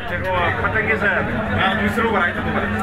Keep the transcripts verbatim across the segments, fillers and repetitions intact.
पतंगी sir दुसरं भरायचं तुम्हाला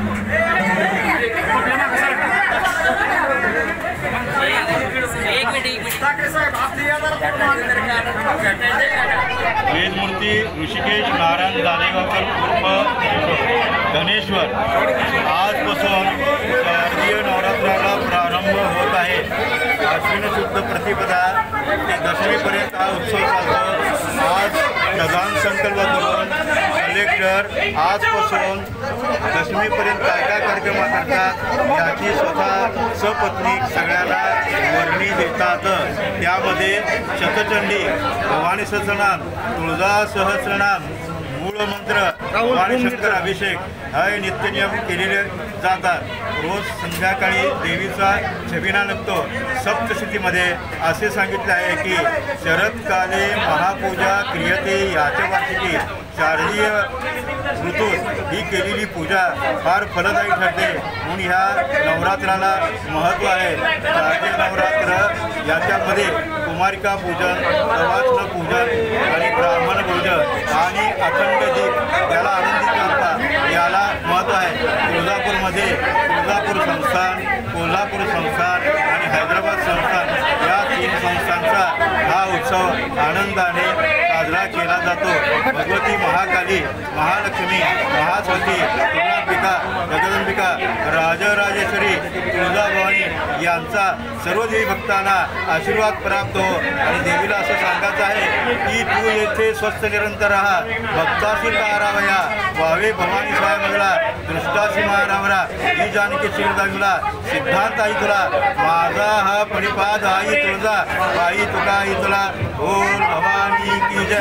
वेदमूर्ती ऋषिकेश नारायण दानेगावकर उर्फ गणेश्वर आजपासून शारदीय नवरात्राला प्रारंभ होत आहे। आश्विन शुद्ध प्रतिपदा ते दशमीपर्यंत हा उत्सव चालतो। आज प्रधान संकल्प करून कलेक्टर आजपासून दशमीपर्यंत काय काय कार्यक्रम करतात याची स्वतः सपत्नीक सगळ्यांना वर्णी देतात। त्यामध्ये शतचंडी, भवानी सहस्रनाम, तुळजा सहस्रनाम, मूलमंत्र, भवानी शंकर अभिषेक हे नित्यनियम केलेले जातात। रोज संध्याकाळी देवीचा छबिना लागतो। सप्तशतीमध्ये असे सांगितले आहे की शरदकाले महापूजा क्रियते याच्या वार्षिकी शारदीय ऋतूत ही केलेली पूजा फार फलदायी ठरते म्हणून ह्या नवरात्राला महत्त्व आहे। शारदीय नवरात्र याच्यामध्ये कुमारिका पूजन, प्रवासन पूजन आणि ब्राह्मण पूजन आणि अखंड दीप याला आनंदित करतात याला महत्त्व आहे। तुळजापूरमध्ये तुळजापूर संस्थान, कोल्हापूर संस्थान आणि हैदराबाद संस्थान या तीन संस्थांचा हा उत्सव आनंदाने साजरा केला जातो। भगवती महाकाली, महालक्ष्मी, महासती, तुळजांबिका, जगदंबिका, राजराजेश्वरी, तुळजाभवानी यांचा सर्व देवी भक्तांना आशीर्वाद प्राप्त हो आणि देवीला असं सांगायचं आहे की तू येथे स्वस्थ निरंतर राहा, भक्ताशी तारावया व्हावे भवानी स्वयंमंगला, दृष्टाशी महारावरा ही जानकी शिरदांगला, सिद्धांत आई तुला माझा हा परिपाद आई तुळजा आई तुका आई तुला बोल भवानी की जय।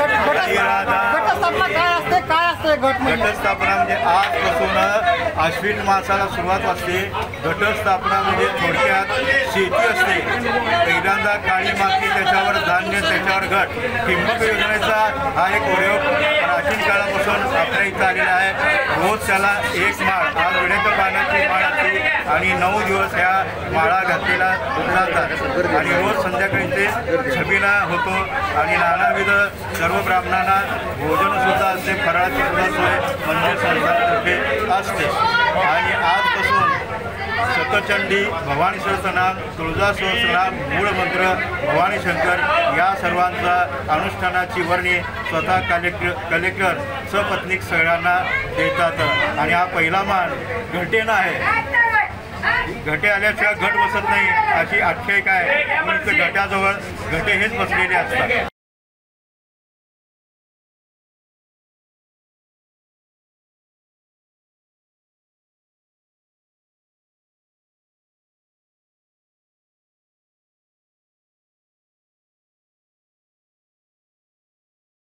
घटस्थापना म्हणजे आजपासून आश्विन मासाला सुरुवात असते। घटस्थापना म्हणजे थोडक्यात शेती असते। पहिल्यांदा काळी माती, त्याच्यावर धान्य, त्याच्यावर घट। ठिंबक योजनेचा हा एक प्रयोग प्राचीन काळापासून आपल्या इथं आलेला आहे। रोज त्याला एक माळ, आज विड्याच्या पाण्याची माळ असते आणि नऊ दिवस ह्या माळा घातलेला जातात आणि रोज संध्याकाळी ते छबिना होतो आणि नानाविध सर्व ब्राह्मणांना भोजनसुद्धा असते, फराळाची सुद्धा सोय मंदिर संस्थानातर्फे असते। आणि आजपासून शतचंडी, भवानी सहस्रनाम, तुळजा सहस्रनाम, मूळमंत्र, भवानी शंकर या सर्वांचा अनुष्ठानाची वर्णी स्वतः कलेक्टर कलेक्टर सपत्नीक सगळ्यांना देतात। आणि हा पहिला मान घटेनं आहे। घटे आल्याशिवाय घट बसत नाही अशी आख्यायिका आहे म्हणून घट्याजवळ घटे हेच बसलेले असतात।